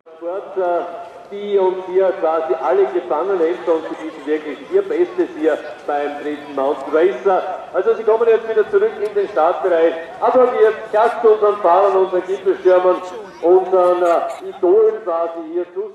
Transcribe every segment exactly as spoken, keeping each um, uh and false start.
Sport, die uns hier quasi alle gefangen hält und sie bieten wirklich ihr Bestes hier beim dritten Mountainrace. Also sie kommen jetzt wieder zurück in den Startbereich, applaudiert, klatscht unseren Fahrern, unseren Gipfelstürmern, unseren äh, Idolen quasi hier zu.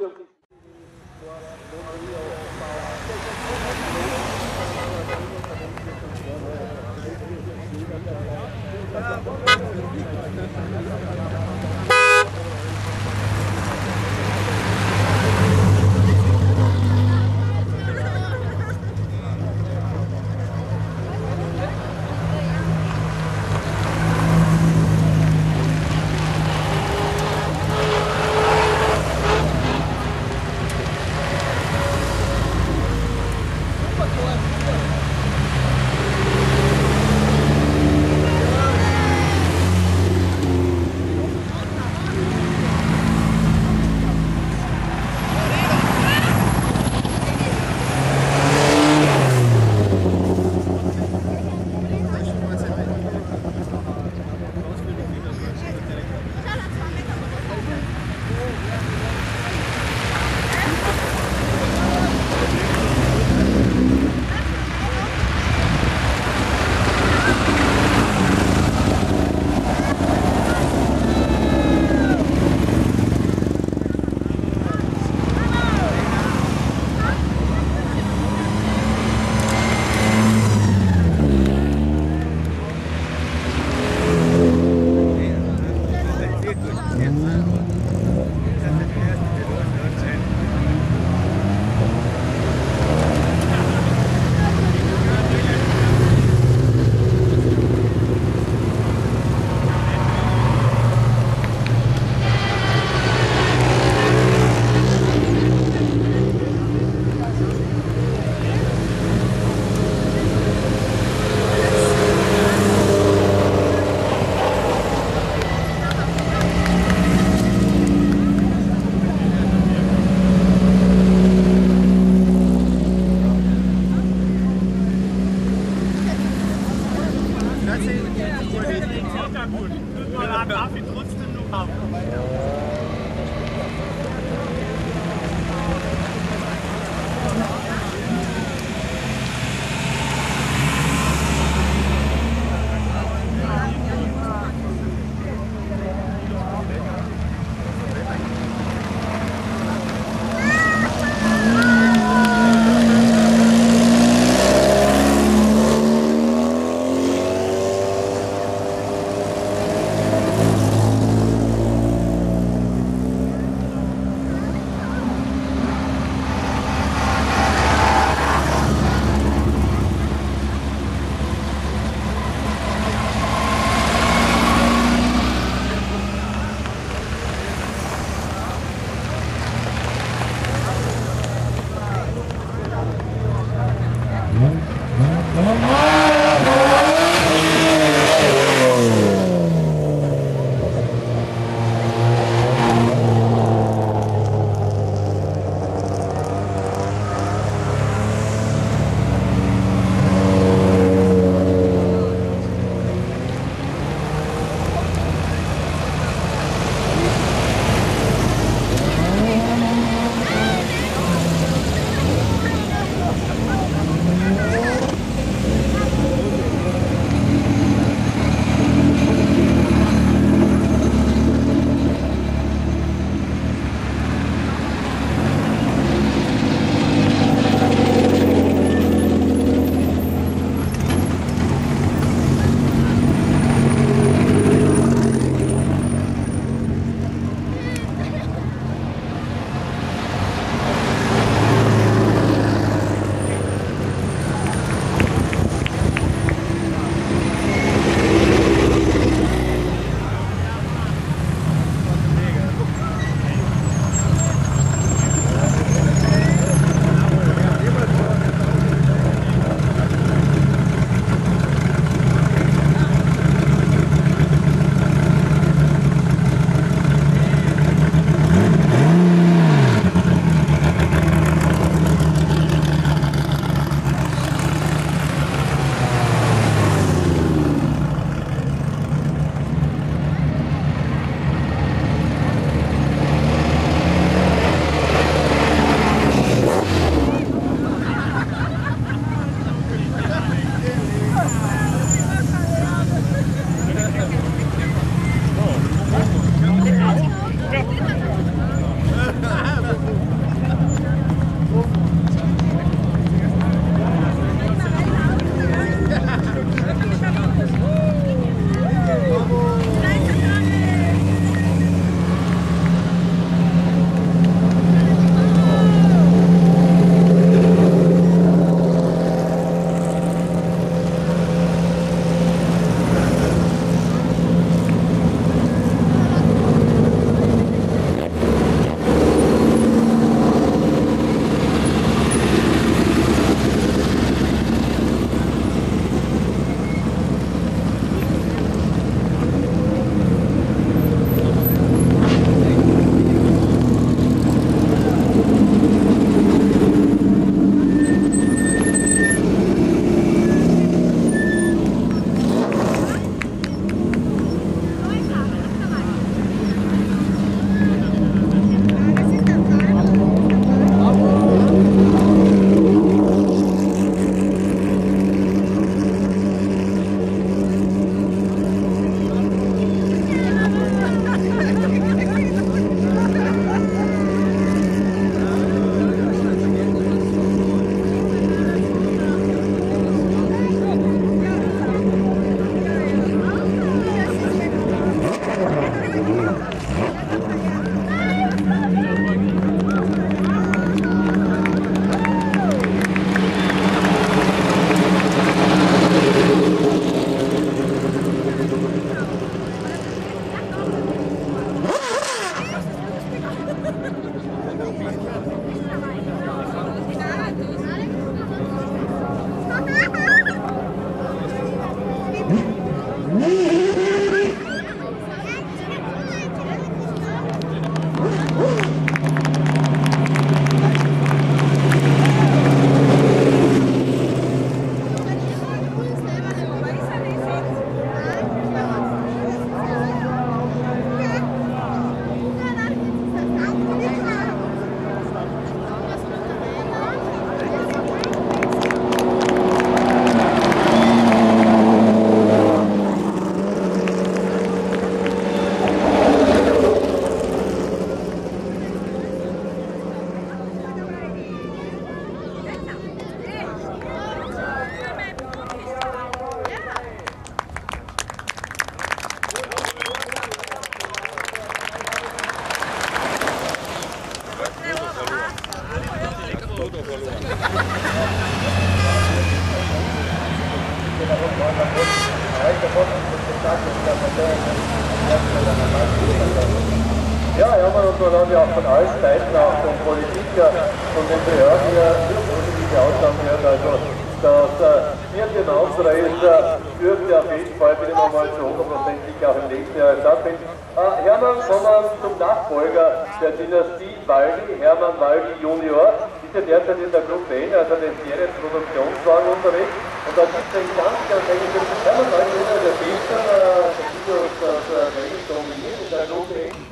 Ja, Hermann, und man hat ja auch von allen Seiten, auch von Politiker, von den Behörden her, nur positive Aussagen gehört. Also das äh, vierte Mountainrace dürfte auf jeden Fall wieder einmal zu hundertprozentig auch im nächsten Jahr stattfinden. Äh, Hermann, kommen wir zum Nachfolger der Dynastie Waldy, Hermann Waldy Junior, ist ja derzeit in der Gruppe N, also den Serienproduktionswagen unterwegs. Und da gibt es einen ganz, ganz engen Hermann Waldy Junior, der Bester, der Videos, das Rennen dominiert in der Gruppe N.